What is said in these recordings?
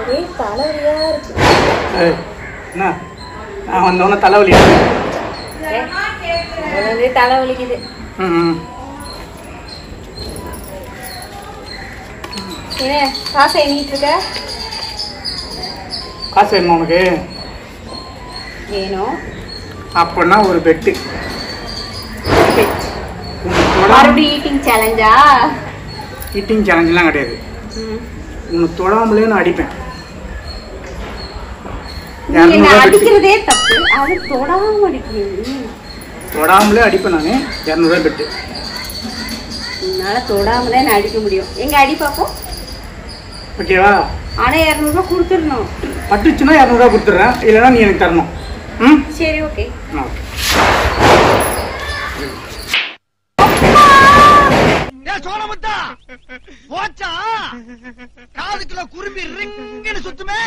ஏய் தலைவலியா இருக்கு. என்ன நான் வந்தோடனே தலைவலி தலைவலிக்குது. என்ன காசை எண்ணிட்டு இருக்க? காசு வேணுமா உனக்கு? வேணும். அப்படின்னா ஒரு பெட்டு. மறுபடியும் ஈட்டிங் சேலஞ்சா? ஈட்டிங் சேலஞ்செலாம் கிடையாது. உன்னை தொடாமலே நான் அடிப்பேன். அடிக்கிறதே தப்பு, அது தொடாம அடிக்கிறது. தொடாமலே அடிப்பேன் நான். 200 ரூபாய் பெட்டு. என்னால தொடாமலே நான் அடிக்க முடியும். எங்க அடி பார்ப்போம். ஓகேவா? ஆனா 200 ரூபாய் கொடுத்துடணும். பட்டுச்சுன்னா 200 ரூபாய் கொடுத்துட்றேன், இல்லைன்னா நீ எனக்கு தரணும். ம் சரி ஓகே. ஓகே. சோழமுத்தா போச்சா காதுக்குள்ள குரும்பி ரிங்குன்னு சுத்துமே.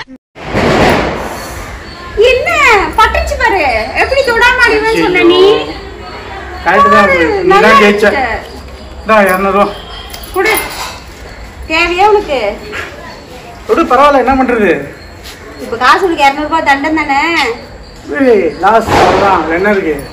என்ன பட்டுச்சு பாரு, எப்படி தொடாம அடிவேன்னு சொன்ன நீ? கரெக்ட் தான். நீ தான் ஜெயிச்ச. டா 200 ரூபாய் கொடு. தேவையா உனக்கு? கொடு, பரவாயில்ல, என்ன பண்றது? இப்ப காசு உனக்கு 200 ரூபாய் தண்டம் தானே. ஏய் லாஸ் அவ்வளவுதான். என்ன இருக்கு?